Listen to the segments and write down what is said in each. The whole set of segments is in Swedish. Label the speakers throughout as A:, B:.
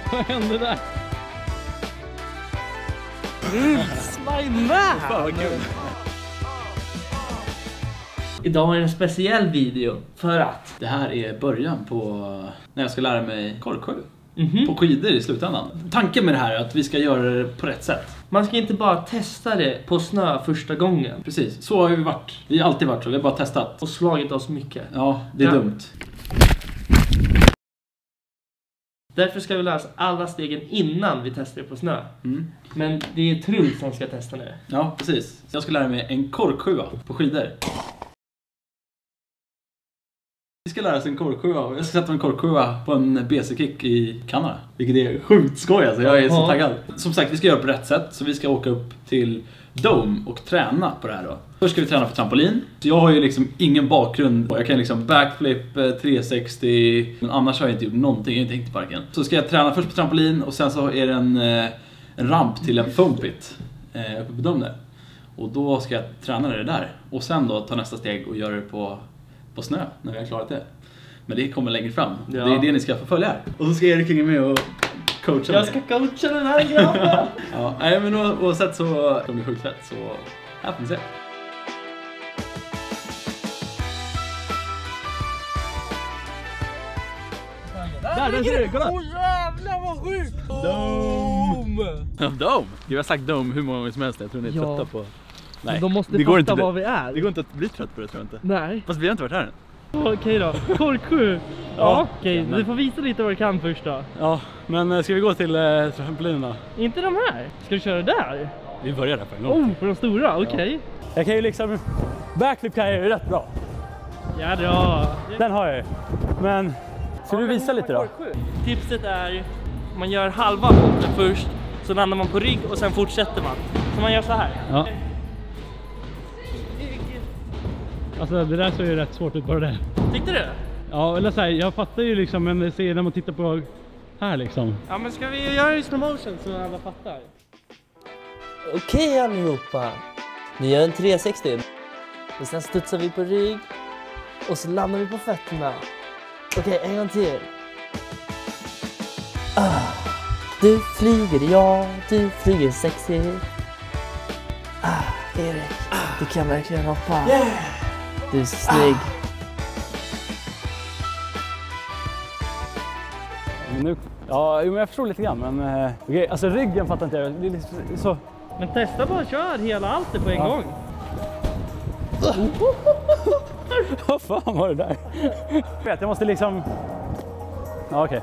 A: Vad hände där?
B: Slime!
A: Fan vad kul. Idag är det en speciell video för att
C: det här är början på när jag ska lära mig korksjö. På skidor i slutändan. Tanken med det här är att vi ska göra det på rätt sätt.
A: man ska inte bara testa det på snö första gången.
C: Precis, så har vi varit. Vi har alltid varit så, vi har bara testat.
A: Och slagit oss mycket.
C: Ja, det är dumt.
A: Därför ska vi lära oss alla stegen innan vi testar det på snö. Men det är Truls som ska testa nu.
C: Ja, precis. Jag ska lära mig en korksjua på skidor. Vi ska lära oss en korksjua. Jag ska sätta en korksjua på en BC-kick i Kanada. Vilket är sjukt skoj, alltså. Jag är så taggad. Som sagt, vi ska göra på rätt sätt. Så vi ska åka upp till Dome och träna på det här då. Först ska vi träna för trampolin. Så jag har ju liksom ingen bakgrund. Jag kan liksom backflip, 360. Men annars har jag inte gjort någonting. Jag har inte tänkt i parken. Så ska jag träna först på trampolin. Och sen så är det en ramp till en foam pit uppe på Dome där. Och då ska jag träna det där. Och sen då ta nästa steg och göra det på snö när vi har klarat det. Men det kommer längre fram. Ja. Det är det ni ska få följa här. Och så ska Erik hänga med och coacha.
A: Jag ska coacha den här grabben.
C: Ja, nej, men oavsett så kommer det sjukt fett. Så här får vi se.
A: Där ser du, kolla! Åh jävlar vad sjukt!
C: Dome! Ja, Dome! Jag har sagt Dome hur många gånger som helst. Jag tror ni är trötta på...
A: Nej, de måste fatta vad vi är.
C: Det går inte att bli trött på det, tror jag inte.
A: Nej.
C: Fast vi har inte varit här än.
A: Okej då, korksjö. Ja, okej. Du får visa lite vad du kan först då.
C: Ja, men ska vi gå till trampolinerna?
A: Inte de här. Ska du köra där?
C: Vi börjar där på en gång.
A: På de stora, okej.
C: Ja. Jag kan ju liksom... Backflip kan jag ju rätt bra.
A: Ja då.
C: Den har jag ju. Men... Ska du visa lite då?
A: Tipset är... Man gör halva hoppen först. Så landar man på rygg och sen fortsätter man. Så man gör så här.
C: Ja.
D: Alltså det där ser ju rätt svårt ut bara det.
A: Tyckte du?
D: Ja, eller så här, jag fattar ju liksom, men det ser när man tittar på här liksom.
A: Ja, men ska vi göra det i slow motion så alla fattar?
B: Okej allihopa. Vi gör en 360. Och sen studsar vi på rygg. Och så landar vi på fötterna. Okej, en gång till. Du flyger, ja, du flyger sexy. Erik, du kan verkligen hoppa. Du är så snygg.
C: Nu, ja, men jag förstår lite grann, men okej, alltså ryggen fattar inte jag. Det är liksom så.
A: Men testa bara, kör hela allt på en gång.
C: Vad fan var det där? Jag måste liksom... Ja, okej.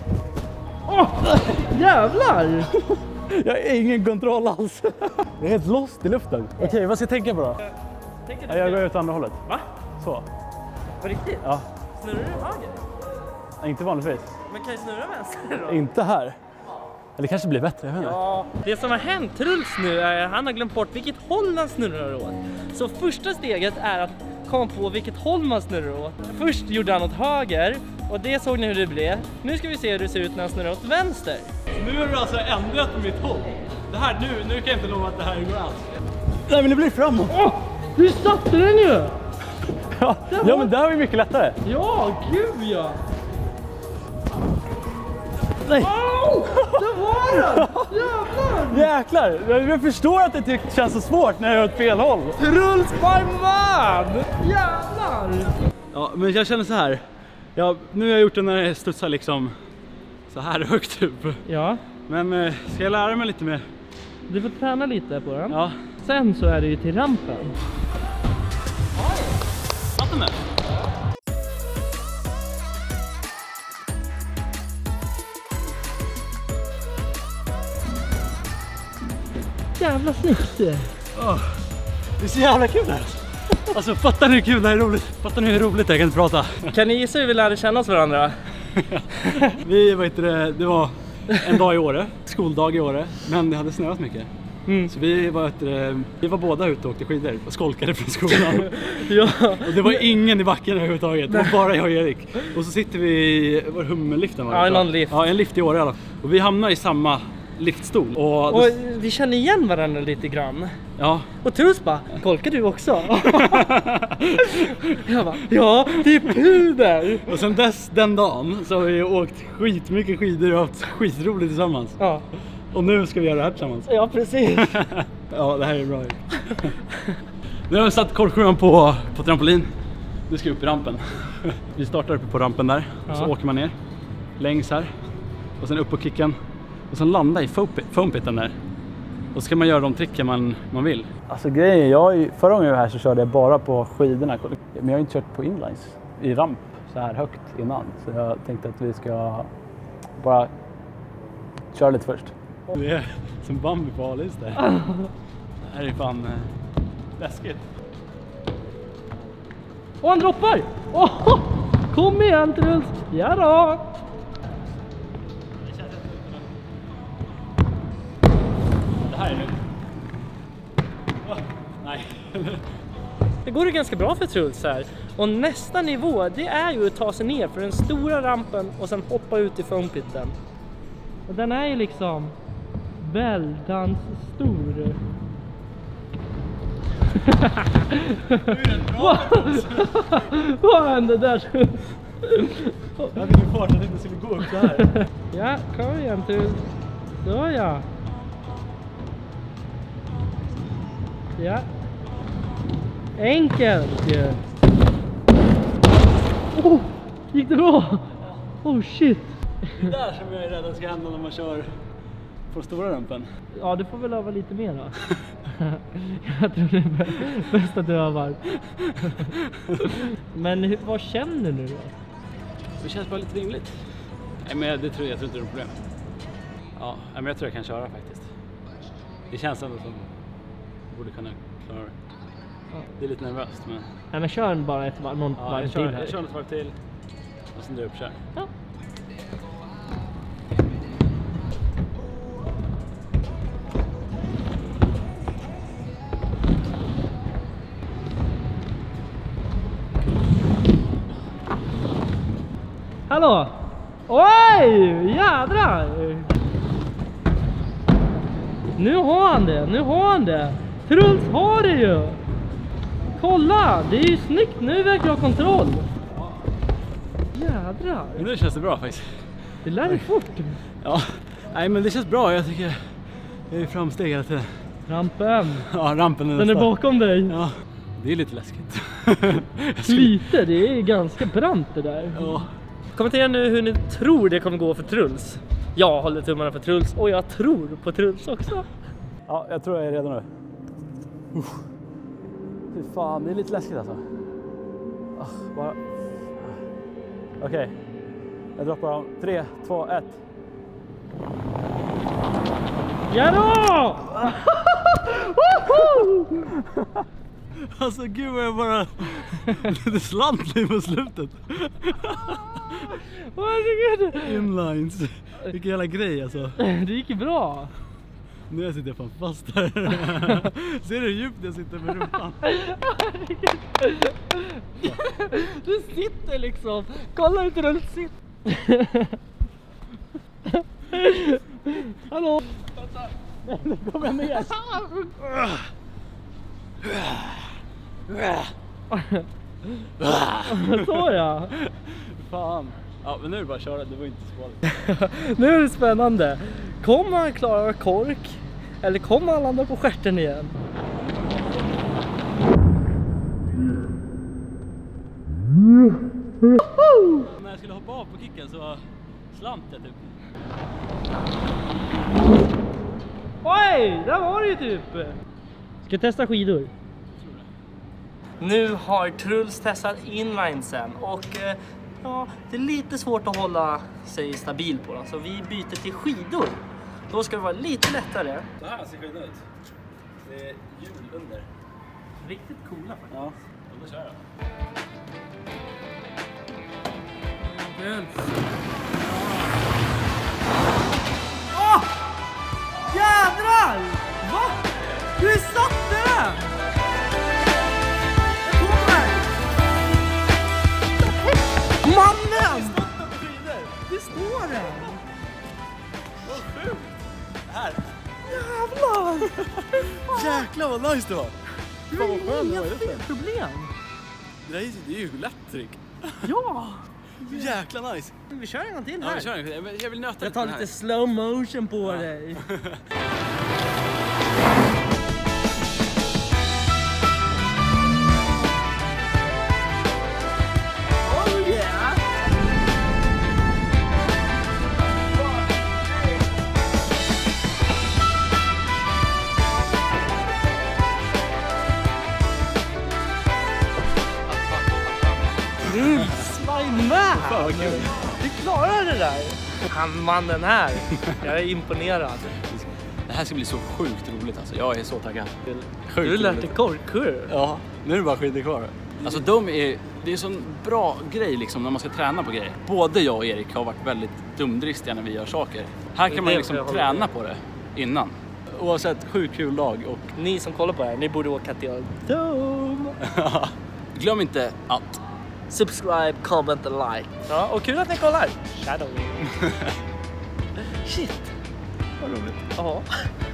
A: Jävlar!
C: Jag har ingen kontroll alls. Jag är helt lost i luften. Okej, vad ska jag tänka på då? Jag går ut andra hållet.
A: Va?
C: Så.
A: På riktigt?
C: Ja.
A: Snurrar du höger?
C: Inte vanligtvis.
A: Men kan jag snurra vänster då?
C: Inte här. Eller kanske blir bättre, jag vet inte.
A: Ja, det som har hänt Truls nu är att han har glömt bort vilket håll han snurrar åt. Så första steget är att komma på vilket håll man snurrar åt. Först gjorde han åt höger och det såg ni hur det blev. Nu ska vi se hur det ser ut när han snurrar åt vänster.
C: Nu har du alltså ändrat mitt håll. Det här, nu kan jag inte lova att det här går alls. Nej, men det blir framåt.
A: Du satte den ju!
C: Ja, men det här var ju mycket lättare.
A: Ja, gud ja!
C: Nej!
A: Det var den! Jävlar!
C: Jäklar! Jag förstår att det känns så svårt när jag gör åt fel håll.
A: Truls by man! Jävlar!
C: Ja, men jag känner så här. Nu har jag gjort det när jag studsar liksom så här högt upp.
A: Ja.
C: Men ska jag lära mig lite mer?
A: Du får träna lite på den.
C: Ja.
A: Sen så är det ju till rampen.
C: Vatten med.
A: Jävla snyggt!
C: Det är så jävla kul här. Alltså fattar ni hur kul det här är roligt? Fattar ni hur roligt jag kan inte prata?
A: Kan ni gissa hur vi lärde känna oss varandra?
C: Det var en dag i Åre, skoldag i Åre, men det hade snöat mycket. Så vi var båda ute och åkte skidor och skolkade från skolan.
A: Ja.
C: Och det var ingen i backen överhuvudtaget, det var bara jag och Erik. Och så sitter vi i hummerliften.
A: Ja, i någon lift.
C: Ja, en lift i Åre i alla fall. Och vi hamnar i samma
D: liftstol.
A: Och vi känner igen varandra lite grann.
D: Ja.
A: Och Truls bara, kolkar du också? Jag bara, ja, det är puder.
D: Och sen dess, den dagen, så har vi åkt skitmycket skidor och haft skitroligt tillsammans.
A: Ja.
D: Och nu ska vi göra det här tillsammans.
A: Ja, precis.
D: Ja, det här är bra. Nu har vi satt korksjuan på trampolin. Nu ska vi upp i rampen. Vi startar uppe på rampen där. Och så åker man ner. Längs här. Och sen upp på kicken. Och sen landa i foampiten där. Och så kan man göra de tricken man vill. Alltså grejen, förra gången jag var här så körde jag bara på skidorna. Men jag har inte kört på inlines i ramp så här högt innan. Så jag tänkte att vi ska bara köra lite först. Det är som Bambi på Alis där. Det här är fan läskigt.
A: Och han droppar! Oh, kom igen Truls! Ja då!
D: Det här är nu. Nej.
A: Det går ju ganska bra för Truls här. Och nästa nivå, det är ju att ta sig ner för den stora rampen och sen hoppa ut i foampitten. Och den är ju liksom väldans stor. Vad hände där?
D: Jag hade ingen fart, jag tänkte att vi skulle gå upp så här.
A: Ja, kom igen Truls. Så ja. Ja. Enkelt ju. Oh, gick det bra? Oh shit.
D: Det är där som jag är rädd att ska hända när man kör på stora rampen.
A: Ja, du får väl öva lite mer då. Jag tror det är bäst att du övar. Men vad känner du då?
D: Det känns bara lite rimligt. Nej, men jag tror inte det är något problem. Ja, men jag tror jag kan köra faktiskt. Det känns ändå som jag borde kunna klara det. Ja. Det är lite nervöst, men...
A: Nej, men kör bara ett varv till här.
D: Jag kör ett varv till. Och sen drar jag upp kör.
A: Ja. Hallå! Oj! Jädrar! Nu har han det! Truls har det ju! Kolla! Det är ju snyggt, nu verkar jag ha kontroll! Jädrar!
D: Men nu känns det bra faktiskt.
A: Det lär dig fort!
D: Ja, nej men det känns bra, jag tycker jag är framsteg hela tiden.
A: Rampen!
D: Ja, rampen är
A: den är bakom dig!
D: Ja, det är lite läskigt.
A: Lite, det är ganska brant det där.
D: Ja.
A: Kommentera nu hur ni tror det kommer gå för Truls. Jag håller tummarna för Truls och jag tror på Truls också.
D: Ja, jag tror jag är redo nu. Fy fan, det är lite läskigt alltså. Bara... Okej, jag droppar dem. 3, 2, 1.
A: Ja då!
D: Alltså gud vad jag bara... Det slant mig på slutet. Inlines. Vilken jävla grej alltså.
A: Det gick ju bra.
D: Nu sitter jag fan fast här. Ser du hur djupt jag sitter med rumpan?
A: Du sitter liksom. Kolla hur du sitter. Hallå. Nu kommer jag ner. Så ja.
D: Fan. Ja, men nu är det bara att köra, det var inte så farligt.
A: Nu är det spännande. Kommer han klara kork? Eller kommer han landa på stjärten igen?
D: När jag skulle hoppa av på kicken så slant jag typ.
A: Oj, där var det ju typ. Ska jag testa skidor? Nu har Truls testat inlinesen och ja, det är lite svårt att hålla sig stabil på dem, så vi byter till skidor. Då ska det vara lite lättare.
D: Så här ser skidorna ut. Det är hjul under.
A: Riktigt coola faktiskt.
D: Ja, då kör jag.
A: Åh! Jädrar! Va? Hur satte den? Jag kommer! Mannen! Det står den!
D: Vad sjukt! Här.
A: Jävlar!
D: Jäklar vad nice det var. Fan vad skönt det var.
A: Problem.
D: Det är ju lätt trick.
A: Ja!
D: Jäkla nice.
A: Vi kör en gång till
D: Ja,
A: här.
D: vi kör. Jag vill nöta
A: Jag tar lite slow motion på dig. Oh yeah! Slime-man!
D: Fan vad kul.
A: Du klarar det där! Han mannen här. Jag är imponerad.
D: Det här ska bli så sjukt roligt alltså. Jag är så taggad.
A: Du har lärt dig korkkur.
D: Ja, nu är det bara skidor kvar. Alltså det är en sån bra grej liksom när man ska träna på grejer. Både jag och Erik har varit väldigt dumdristiga när vi gör saker. Här kan man liksom träna på det innan. Oavsett sjukt kul dag och...
A: Ni som kollar på det här, ni borde åka till Dome.
D: Glöm inte att...
B: Subscribe, comment and like.
A: Ja, och kul att ni kollar. Shadow. Shit.
D: Vad roligt.
A: Ja.